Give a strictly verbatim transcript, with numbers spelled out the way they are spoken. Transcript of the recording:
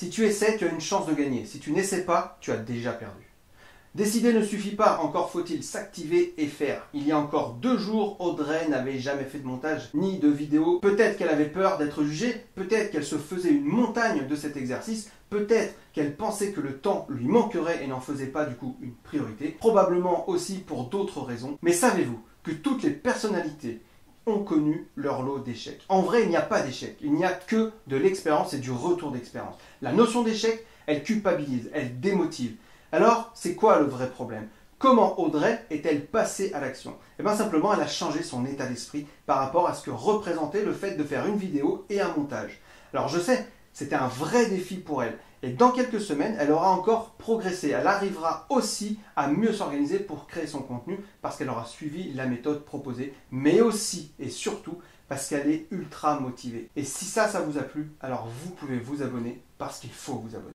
Si tu essaies, tu as une chance de gagner. Si tu n'essaies pas, tu as déjà perdu. Décider ne suffit pas, encore faut-il s'activer et faire. Il y a encore deux jours, Audrey n'avait jamais fait de montage ni de vidéo. Peut-être qu'elle avait peur d'être jugée, peut-être qu'elle se faisait une montagne de cet exercice, peut-être qu'elle pensait que le temps lui manquerait et n'en faisait pas du coup une priorité, probablement aussi pour d'autres raisons. Mais savez-vous que toutes les personnalités ont connu leur lot d'échecs? En vrai, il n'y a pas d'échec, il n'y a que de l'expérience et du retour d'expérience. La notion d'échec, elle culpabilise, elle démotive. Alors, c'est quoi le vrai problème? Comment Audrey est-elle passée à l'action? Eh bien simplement, elle a changé son état d'esprit par rapport à ce que représentait le fait de faire une vidéo et un montage. Alors je sais, c'était un vrai défi pour elle. Et dans quelques semaines, elle aura encore progressé. Elle arrivera aussi à mieux s'organiser pour créer son contenu parce qu'elle aura suivi la méthode proposée, mais aussi et surtout parce qu'elle est ultra motivée. Et si ça, ça vous a plu, alors vous pouvez vous abonner parce qu'il faut vous abonner.